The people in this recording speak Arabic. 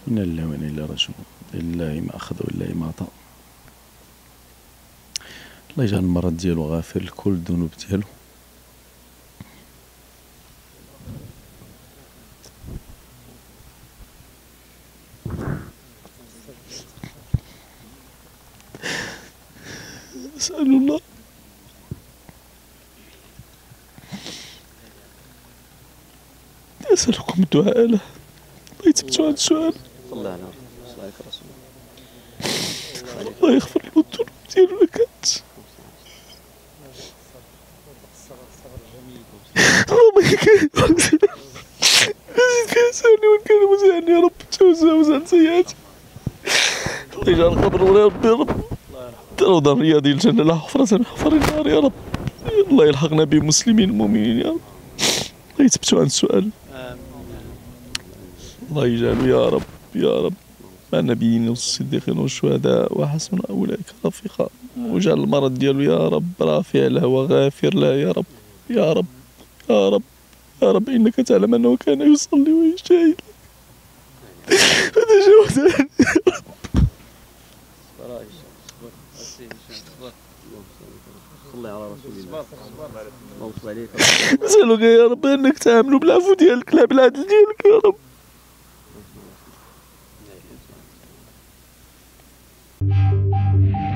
إنا لله وإنا إليه راجعون. لله ما أخذ ولله ما عطى. الله يجعل المرض ديالو غافر لكل الذنوب ديالو. أسأل الله أسألكم الدعاء له. الله يثبتوا هذا السؤال. الله على رسول الله يغفر له الذنوب ديالو اللي كانت. اللهم كيسالني وإن كان مزعني يا رب تجاوز عن سيئاتي. الله يجعل قبره يا رب يا رب روضة من رياض الجنة لا حفرة من حفر النار يا رب. الله يلحقنا بالمسلمين المؤمنين يا رب. الله يثبتوا عن السؤال. الله يجعله يا رب يا رب مع النبيين والصديقين والشهداء وحسن أولئك رفيقا. واجعل المرض ديالو يا رب رافع له وغافر له يا رب يا رب يا رب يا رب. إنك تعلم أنه كان يصلي ويجاهد فتجاوز عنه يا رب. صلي على رسول الله. اللهم صل عليك. نسألك يا رب أنك تعاملوا بالعفو ديالك لا بالعدل ديالك يا رب.